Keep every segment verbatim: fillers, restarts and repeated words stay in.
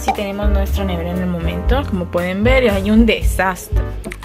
así tenemos nuestra nevera en el momento. Como pueden ver, hay un desastre.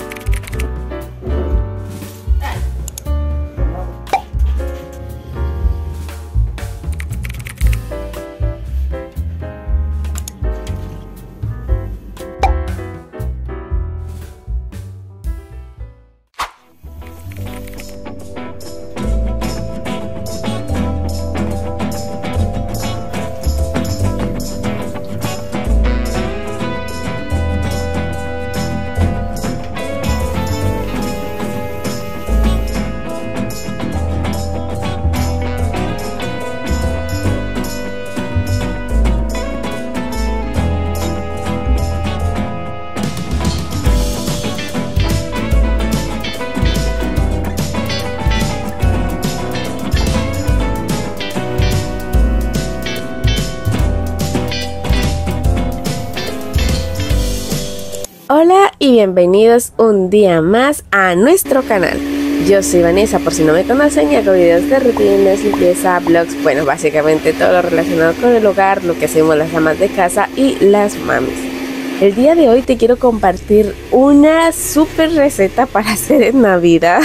Hola y bienvenidos un día más a nuestro canal. Yo soy Vanessa, por si no me conocen, y hago videos de rutinas, limpieza, vlogs, bueno, básicamente todo lo relacionado con el hogar, lo que hacemos las amas de casa y las mamis. El día de hoy te quiero compartir una súper receta para hacer en Navidad,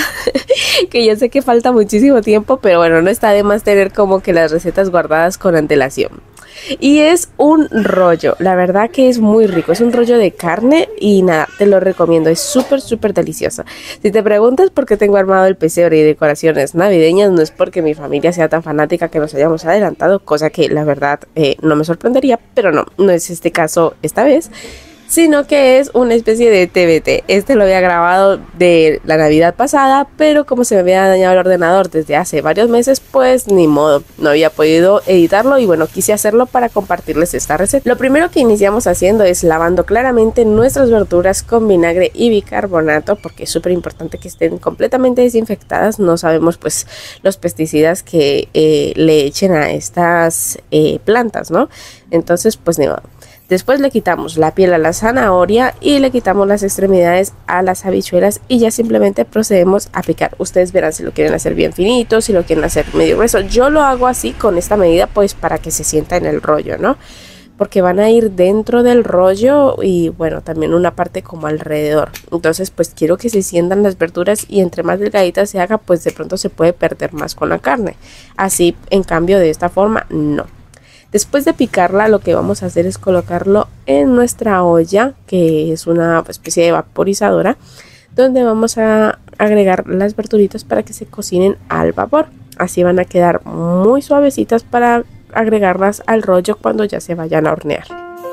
que yo sé que falta muchísimo tiempo, pero bueno, no está de más tener como que las recetas guardadas con antelación. Y es un rollo, la verdad que es muy rico, es un rollo de carne y nada, te lo recomiendo, es súper súper delicioso. Si te preguntas por qué tengo armado el pesebre y decoraciones navideñas, no es porque mi familia sea tan fanática que nos hayamos adelantado, cosa que la verdad eh, no me sorprendería, pero no, no es este caso esta vez. Sino que es una especie de T B T. Este lo había grabado de la Navidad pasada, pero como se me había dañado el ordenador desde hace varios meses, pues ni modo, no había podido editarlo y bueno, quise hacerlo para compartirles esta receta. Lo primero que iniciamos haciendo es lavando claramente nuestras verduras con vinagre y bicarbonato, porque es súper importante que estén completamente desinfectadas. No sabemos pues los pesticidas que eh, le echen a estas eh, plantas, ¿no? Entonces pues ni modo. Después le quitamos la piel a la zanahoria y le quitamos las extremidades a las habichuelas y ya simplemente procedemos a picar. Ustedes verán si lo quieren hacer bien finito, si lo quieren hacer medio grueso. Yo lo hago así con esta medida pues para que se sienta en el rollo, ¿no? Porque van a ir dentro del rollo y bueno, también una parte como alrededor. Entonces pues quiero que se sientan las verduras y entre más delgaditas se haga pues de pronto se puede perder más con la carne. Así en cambio de esta forma no. Después de picarla, lo que vamos a hacer es colocarlo en nuestra olla, que es una especie de vaporizadora, donde vamos a agregar las verduritas para que se cocinen al vapor. Así van a quedar muy suavecitas para agregarlas al rollo cuando ya se vayan a hornear.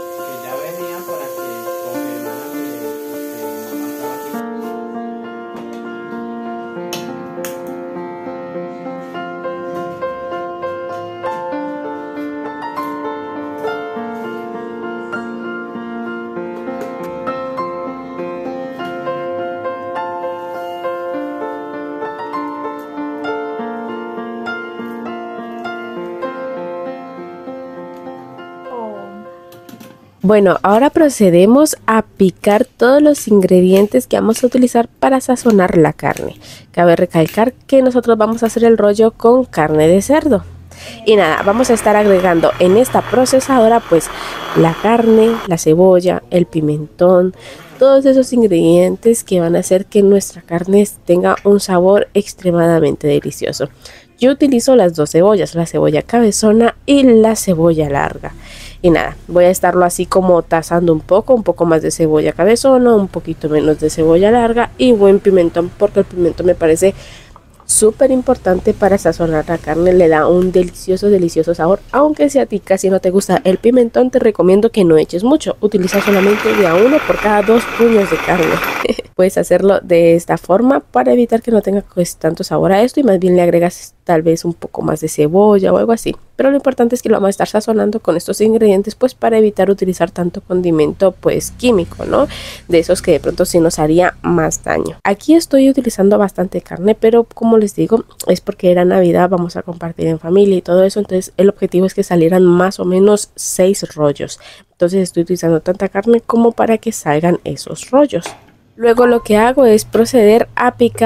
Bueno, ahora procedemos a picar todos los ingredientes que vamos a utilizar para sazonar la carne. Cabe recalcar que nosotros vamos a hacer el rollo con carne de cerdo. Y nada, vamos a estar agregando en esta procesadora pues la carne, la cebolla, el pimentón, todos esos ingredientes que van a hacer que nuestra carne tenga un sabor extremadamente delicioso. Yo utilizo las dos cebollas, la cebolla cabezona y la cebolla larga. Y nada, voy a estarlo así como tazando un poco, un poco más de cebolla cabezona, un poquito menos de cebolla larga y buen pimentón, porque el pimentón me parece súper importante para sazonar la carne, le da un delicioso, delicioso sabor. Aunque si a ti casi no te gusta el pimentón, te recomiendo que no eches mucho, utiliza solamente de a uno por cada dos puños de carne. Puedes hacerlo de esta forma para evitar que no tenga pues tanto sabor a esto y más bien le agregas tal vez un poco más de cebolla o algo así. Pero lo importante es que lo vamos a estar sazonando con estos ingredientes pues para evitar utilizar tanto condimento pues químico, ¿no? De esos que de pronto sí nos haría más daño. Aquí estoy utilizando bastante carne, pero como les digo, es porque era Navidad, vamos a compartir en familia y todo eso. Entonces el objetivo es que salieran más o menos seis rollos. Entonces estoy utilizando tanta carne como para que salgan esos rollos. Luego lo que hago es proceder a picar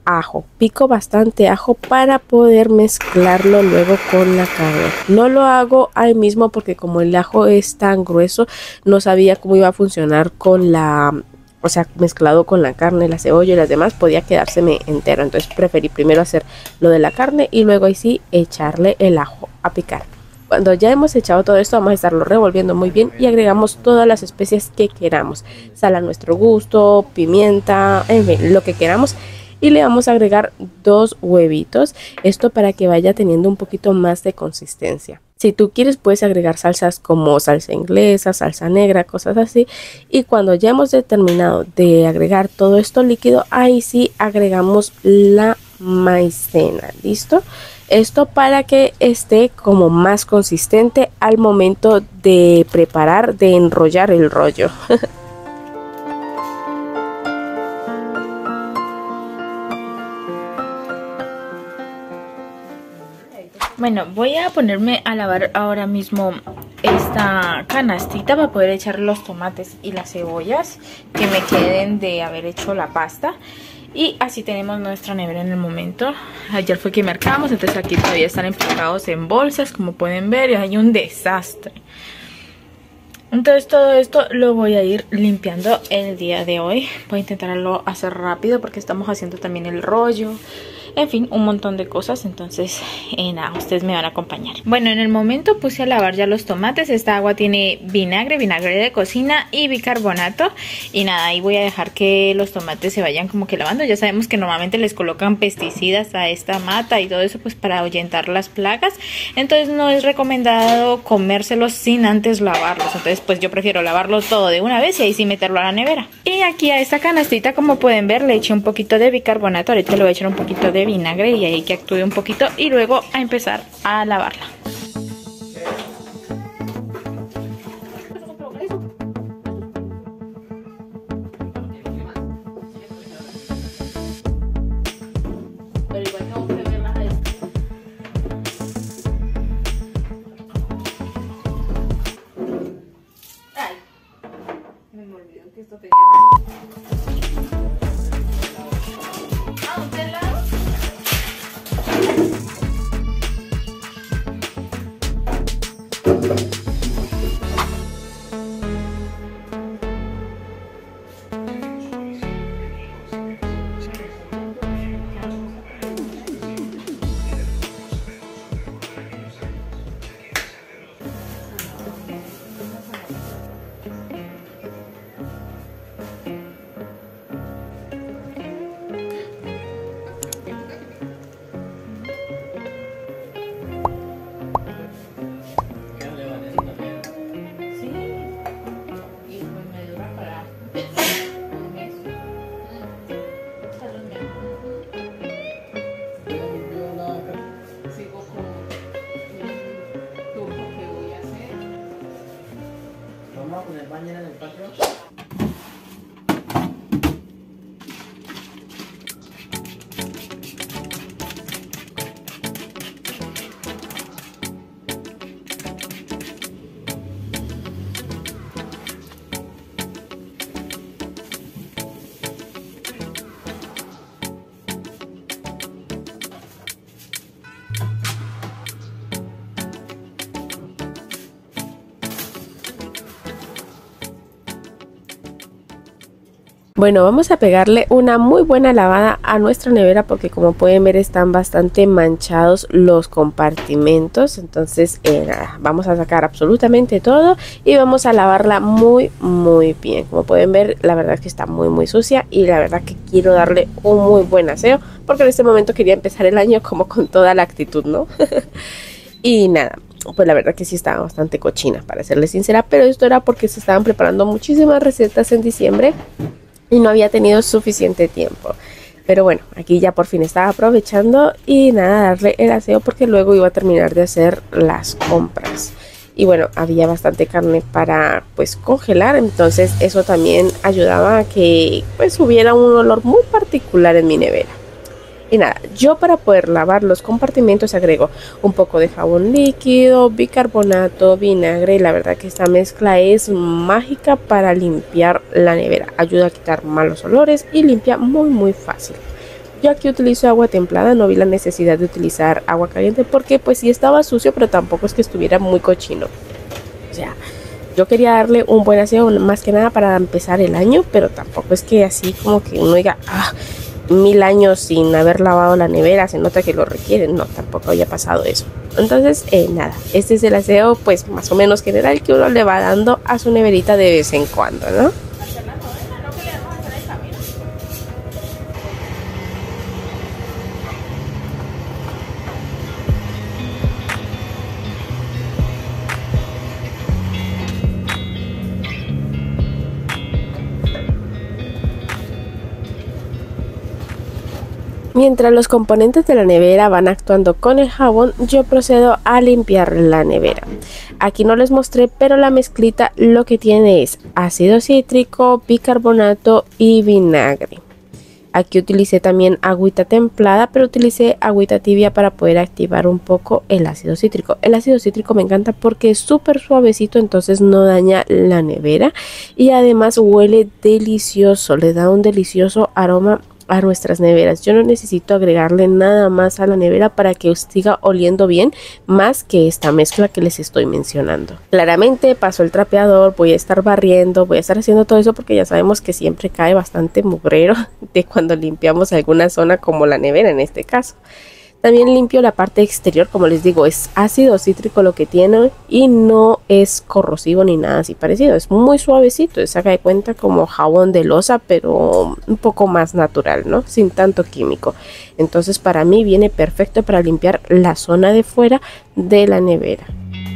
ajo. Pico bastante ajo para poder mezclarlo luego con la carne. No lo hago ahí mismo porque como el ajo es tan grueso, no sabía cómo iba a funcionar con la... O sea, mezclado con la carne, la cebolla y las demás, podía quedárseme entero. Entonces preferí primero hacer lo de la carne y luego ahí sí echarle el ajo a picar. Cuando ya hemos echado todo esto, vamos a estarlo revolviendo muy bien y agregamos todas las especias que queramos. Sal a nuestro gusto, pimienta, en fin, lo que queramos. Y le vamos a agregar dos huevitos, esto para que vaya teniendo un poquito más de consistencia. Si tú quieres puedes agregar salsas como salsa inglesa, salsa negra, cosas así. Y cuando ya hemos terminado de agregar todo esto líquido, ahí sí agregamos la maicena, ¿listo? Esto para que esté como más consistente al momento de preparar, de enrollar el rollo. Bueno, voy a ponerme a lavar ahora mismo esta canastita para poder echar los tomates y las cebollas que me queden de haber hecho la pasta. Y así tenemos nuestra nevera en el momento. Ayer fue que mercamos, entonces aquí todavía están empacados en bolsas, como pueden ver, y hay un desastre. Entonces todo esto lo voy a ir limpiando el día de hoy. Voy a intentarlo hacer rápido porque estamos haciendo también el rollo. En fin, un montón de cosas, entonces eh, nada, ustedes me van a acompañar. Bueno, en el momento puse a lavar ya los tomates. Esta agua tiene vinagre, vinagre de cocina y bicarbonato. Y nada, ahí voy a dejar que los tomates se vayan como que lavando. Ya sabemos que normalmente les colocan pesticidas a esta mata y todo eso pues para ahuyentar las plagas. Entonces no es recomendado comérselos sin antes lavarlos. Entonces pues yo prefiero lavarlos todo de una vez y ahí sí meterlo a la nevera. Y aquí a esta canastita, como pueden ver, le eché un poquito de bicarbonato. Ahorita le voy a echar un poquito de vinagre y ahí que actúe un poquito y luego a empezar a lavarla. Ay, me olvidó que esto tenía ¿a dónde lado? Mañana en el patio. Bueno, vamos a pegarle una muy buena lavada a nuestra nevera porque como pueden ver están bastante manchados los compartimentos. Entonces eh, nada, vamos a sacar absolutamente todo y vamos a lavarla muy muy bien. Como pueden ver, la verdad es que está muy muy sucia y la verdad que quiero darle un muy buen aseo porque en este momento quería empezar el año como con toda la actitud, ¿no? Y nada, pues la verdad que sí estaba bastante cochina, para serles sincera, pero esto era porque se estaban preparando muchísimas recetas en diciembre y no había tenido suficiente tiempo. Pero bueno, aquí ya por fin estaba aprovechando y nada, darle el aseo porque luego iba a terminar de hacer las compras. Y bueno, había bastante carne para pues congelar, entonces eso también ayudaba a que pues hubiera un olor muy particular en mi nevera. Y nada, yo para poder lavar los compartimentos agrego un poco de jabón líquido, bicarbonato, vinagre. Y la verdad que esta mezcla es mágica para limpiar la nevera. Ayuda a quitar malos olores y limpia muy muy fácil. Yo aquí utilizo agua templada, no vi la necesidad de utilizar agua caliente porque pues sí estaba sucio, pero tampoco es que estuviera muy cochino. O sea, yo quería darle un buen aseo más que nada para empezar el año, pero tampoco es que así como que uno diga, ah, mil años sin haber lavado la nevera, se nota que lo requieren. No, tampoco había pasado eso. Entonces, eh, nada, este es el aseo pues más o menos general que uno le va dando a su neverita de vez en cuando, ¿no? Mientras los componentes de la nevera van actuando con el jabón, yo procedo a limpiar la nevera. Aquí no les mostré, pero la mezclita lo que tiene es ácido cítrico, bicarbonato y vinagre. Aquí utilicé también agüita templada, pero utilicé agüita tibia para poder activar un poco el ácido cítrico. El ácido cítrico me encanta porque es súper suavecito, entonces no daña la nevera y además huele delicioso, le da un delicioso aroma a nuestras neveras. Yo no necesito agregarle nada más a la nevera para que siga oliendo bien, más que esta mezcla que les estoy mencionando. Claramente paso el trapeador, voy a estar barriendo, voy a estar haciendo todo eso porque ya sabemos que siempre cae bastante mugrero de cuando limpiamos alguna zona como la nevera en este caso. También limpio la parte exterior, como les digo, es ácido cítrico lo que tiene y no es corrosivo ni nada así parecido. Es muy suavecito, es, haga de cuenta como jabón de loza, pero un poco más natural, ¿no? Sin tanto químico. Entonces para mí viene perfecto para limpiar la zona de fuera de la nevera.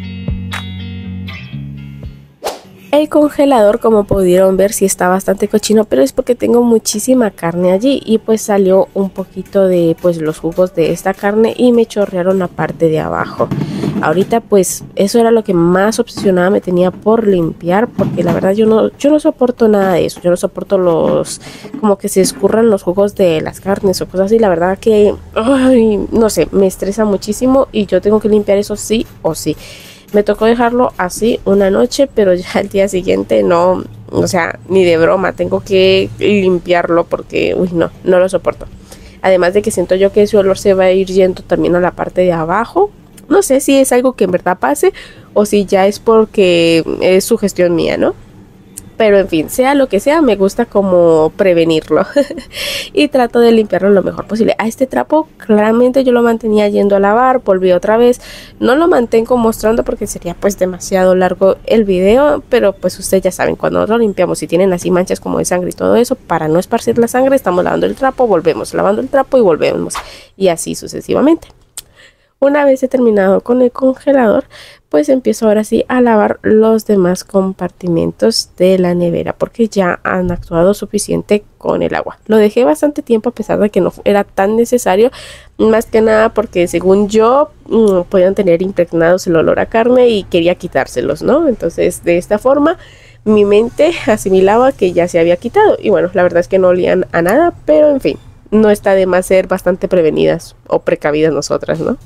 El congelador, como pudieron ver, sí está bastante cochino, pero es porque tengo muchísima carne allí y pues salió un poquito de pues los jugos de esta carne y me chorrearon la parte de abajo. Ahorita pues eso era lo que más obsesionada me tenía por limpiar, porque la verdad yo no, yo no soporto nada de eso. Yo no soporto los, como que se escurran los jugos de las carnes o cosas así. La verdad que, ay, no sé, me estresa muchísimo y yo tengo que limpiar eso sí o sí. Me tocó dejarlo así una noche, pero ya al día siguiente no, o sea, ni de broma, tengo que limpiarlo porque, uy, no, no lo soporto. Además de que siento yo que ese olor se va a ir yendo también a la parte de abajo. No sé si es algo que en verdad pase o si ya es porque es sugestión mía, ¿no? Pero en fin, sea lo que sea, me gusta como prevenirlo y trato de limpiarlo lo mejor posible. A este trapo claramente yo lo mantenía yendo a lavar, volví otra vez. No lo mantengo mostrando porque sería pues demasiado largo el video, pero pues ustedes ya saben, cuando lo limpiamos y tienen así manchas como de sangre y todo eso, para no esparcir la sangre, estamos lavando el trapo, volvemos, lavando el trapo y volvemos, y así sucesivamente. Una vez he terminado con el congelador, pues empiezo ahora sí a lavar los demás compartimentos de la nevera porque ya han actuado suficiente con el agua. Lo dejé bastante tiempo a pesar de que no era tan necesario, más que nada porque según yo mmm, podían tener impregnados el olor a carne y quería quitárselos, ¿no? Entonces de esta forma mi mente asimilaba que ya se había quitado y bueno, la verdad es que no olían a nada, pero en fin, no está de más ser bastante prevenidas o precavidas nosotras, ¿no?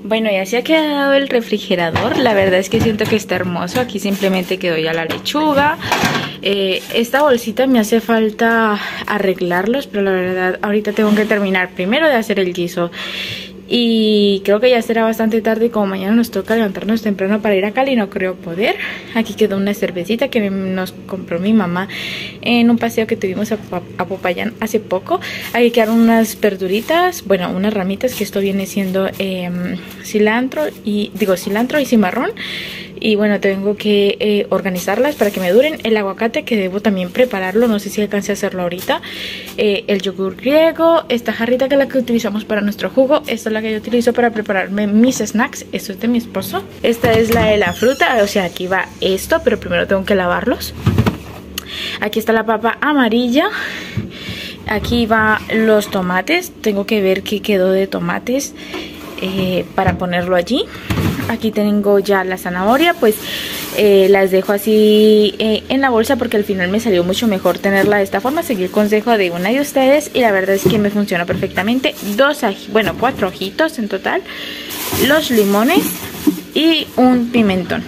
Bueno, ya se ha quedado el refrigerador. La verdad es que siento que está hermoso. Aquí simplemente quedó ya la lechuga. Eh, esta bolsita me hace falta arreglarlos, pero la verdad ahorita tengo que terminar primero de hacer el guiso. Y creo que ya será bastante tarde y como mañana nos toca levantarnos temprano para ir a Cali, no creo poder. Aquí quedó una cervecita que nos compró mi mamá en un paseo que tuvimos a, a Popayán hace poco. Aquí quedaron unas verduritas, bueno, unas ramitas, que esto viene siendo eh, cilantro y digo cilantro y cimarrón. Y bueno, tengo que eh, organizarlas para que me duren. El aguacate, que debo también prepararlo, no sé si alcance a hacerlo ahorita. eh, El yogur griego, esta jarrita que es la que utilizamos para nuestro jugo. Esta es la que yo utilizo para prepararme mis snacks. Esto es de mi esposo. Esta es la de la fruta, o sea, aquí va esto, pero primero tengo que lavarlos. Aquí está la papa amarilla. Aquí va los tomates. Tengo que ver qué quedó de tomates eh, para ponerlo allí. Aquí tengo ya la zanahoria, pues eh, las dejo así eh, en la bolsa porque al final me salió mucho mejor tenerla de esta forma. Seguí el consejo de una de ustedes y la verdad es que me funcionó perfectamente. Dos, bueno, cuatro ojitos en total, los limones y un pimentón.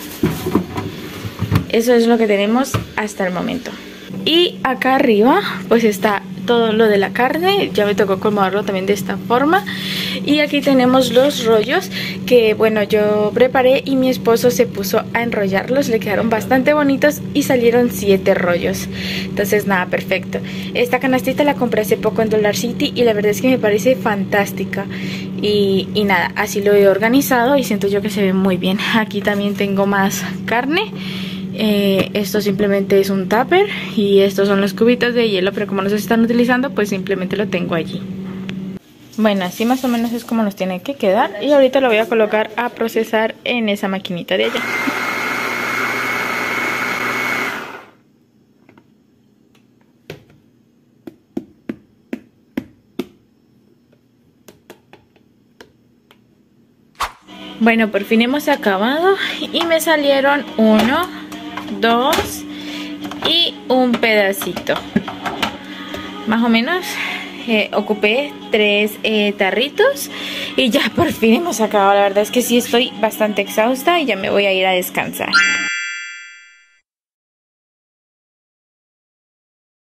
Eso es lo que tenemos hasta el momento. Y acá arriba pues está todo lo de la carne. Ya me tocó acomodarlo también de esta forma. Y aquí tenemos los rollos que bueno, yo preparé y mi esposo se puso a enrollarlos. Le quedaron bastante bonitos y salieron siete rollos. Entonces nada, perfecto. Esta canastita la compré hace poco en Dollar City y la verdad es que me parece fantástica. Y, y nada, así lo he organizado y siento yo que se ve muy bien. Aquí también tengo más carne. Eh, esto simplemente es un tupper y estos son los cubitos de hielo, pero como no se están utilizando, pues simplemente lo tengo allí. Bueno, así más o menos es como nos tiene que quedar y ahorita lo voy a colocar a procesar en esa maquinita de allá. Bueno, por fin hemos acabado y me salieron uno, dos y un pedacito. Más o menos eh, ocupé tres eh, tarritos y ya por fin hemos acabado. La verdad es que sí estoy bastante exhausta y ya me voy a ir a descansar.